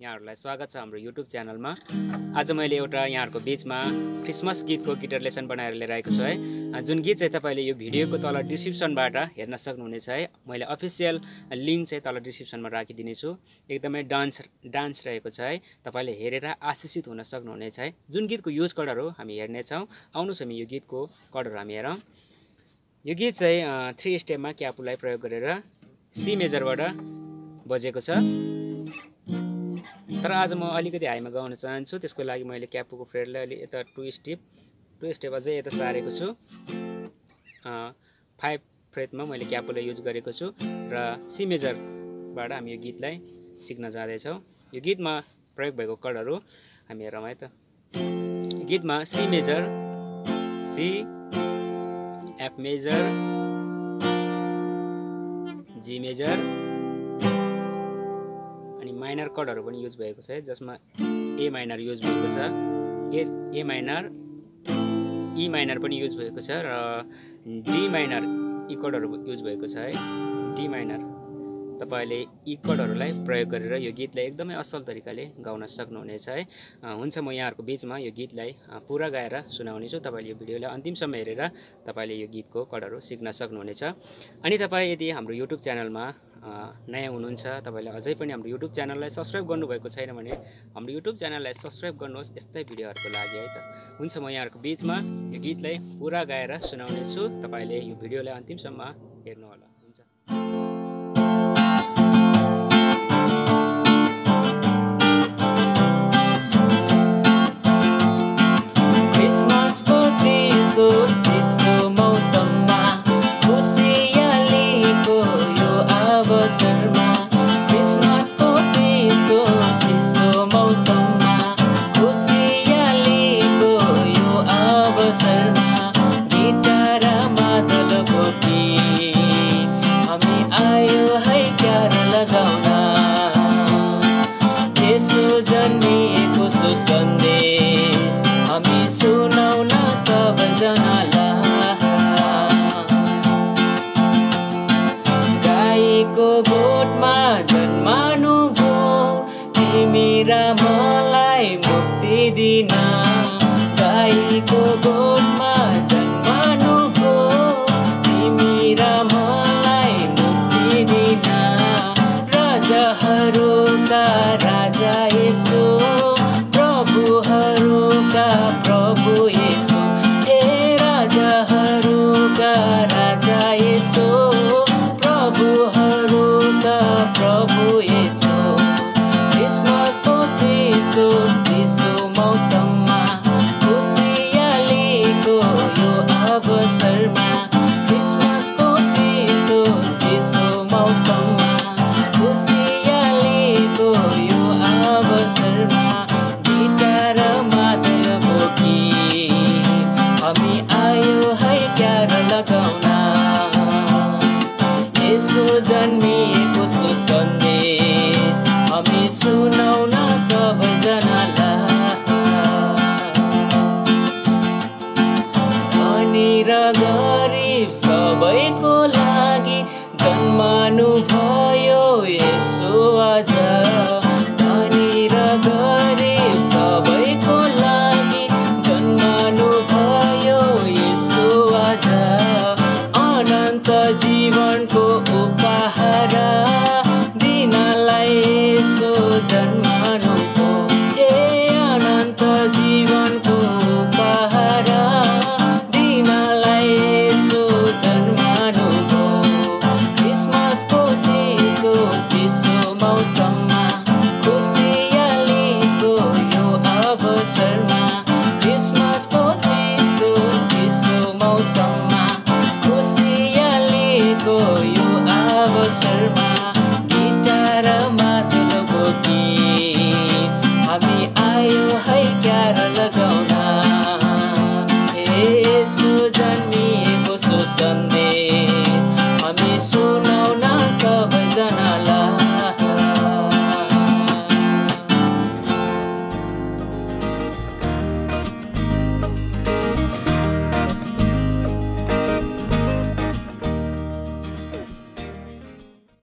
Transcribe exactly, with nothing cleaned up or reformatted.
यहाँहरुलाई स्वागत छ हाम्रो युट्युब च्यानलमा। आज मैले एउटा यहाँहरुको बीचमा क्रिसमस गीतको गिटार लेसन बनाएर लिएर आएको छु है। जुन गीत चाहिँ तपाईले यो भिडियोको तल डिस्क्रिप्सनबाट हेर्न सक्नुहुनेछ है। मैले अफिसियल लिंक चाहिँ तल डिस्क्रिप्सनमा राखिदिने छु। एकदमै डान्स डान्स रहेको छ है। तपाईले हेरेर आशिषित हुन सक्नुहुनेछ है। जुन गीतको युज कर्डर हो हामी हेर्ने छौं। आउनुस् हामी यो गीतको कर्डर हामी हेरौं। यो गीत चाहिँ थ्री स्टेपमा क्यापुलाई प्रयोग गरेर सी मेजरबाट बजेको छ। तर आज म अलिकति हाईमा गाउन चाहन्छु। त्यसको लागि मैले क्यापुको फ्रेडलाई अलि यता टु स्टेप टु स्टेप अझै यता सारेको छु। फाइभ फ्रेटमा मैले क्यापुलाई युज गरेको छु र सी मेजरबाट हामी यो गीतलाई सिक्न जाँदैछौँ। यो गीतमा प्रयोग भएको कर्डहरू हामी हेरौँ है त। गीतमा C major, C, F major, G major अनि माइनर कर्डहरू पनि युज भएको छ है, जसमा ए माइनर युज भएको छ, A A minor, E minor पनि युज भएको छ र डी माइनर ई कर्डहरू युज भएको छ है। डी माइनर तपाईले ई कर्डहरूलाई प्रयोग गरेर यो गीतलाई एकदमै असल तरिकाले गाउन सक्नुहुनेछ है। हुन्छ म यहाँहरुको बीचमा यो गीतलाई पुरा गाएर सुनाउने छु। तपाईले यो भिडियोलाई अन्तिमसम्म हेरेर तपाईले यो गीतको कर्डहरू सिक्न सक्नुहुनेछ। अनि तपाई यदि हाम्रो युट्युब च्यानलमा नयाँ हुनुहुन्छ, तपाईले अझै पनि हाम्रो युट्युब च्यानललाई सब्स्क्राइब गर्नुभएको छैन भने हाम्रो युट्युब च्यानललाई सब्स्क्राइब गर्नुहोस् यस्तै भिडियोहरुको लागि है त। हुन्छ म यहाँहरुको बीचमा यो गीतलाई पुरा गाएर सुनाउने छु। तपाईले यो भिडियोलाई अन्तिमसम्म हेर्नु होला। हुन्छ। क्रिसमसको चिसो चिसो मौसममा खुसी यालीको यो अवसरमा, क्रिसमसको चिसो चिसो मौसममा खुसी यालीको यो अवसरमा, गिटार मादल बोकी हामी आयो है क्यारल गाउन। येशू जन्मिएको सुसन्देश हामी सुनाउन सबजनालाई। गाईको गोठमा जन्मानु भो तिमी र मलाई मुक्ति दिन। गाईको गोठमा जन्मानु भो तिमी र मलाई मुक्ति दिन। राजाहरूका राजा येशू, प्रभुहरूका प्रभु येशू, हे राजाहरूका राजा येशू, प्रभुहरूका प्रभु येशू। क्रिसमसको चिसो चिसो मौसममा खुसी यालीको यो अवसरमा, क्रिसमसको चिसो चिसो मौसममा खुसी यालीको यो अवसरमा, गिटार मादल बोकी हामी आयो है क्यारल गाउन। येशू जन्मिएको सुसन्देश हामी सुनाउन सबजनालाई। धनी र गरिब सबैको लागि जन्मानु भयो येशू आज। धनी र गरिब सबैको लागि जन्मानु भयो येशू आज। अनन्त जीवनको उपहार दिनलाई येशू जन्मानु भो, हे अनन्त जीवनको उपहार दिनलाई येशू जन्मानु भो। क्रिसमसको चिसो चिसो मौसममा खुसी यालीको यो अवसरमा, क्रिसमसको चिसो चिसो मौसममा खुसी यालीको यो अवसरमा, गिटार मादल बोकी हामी आयो है क्यारल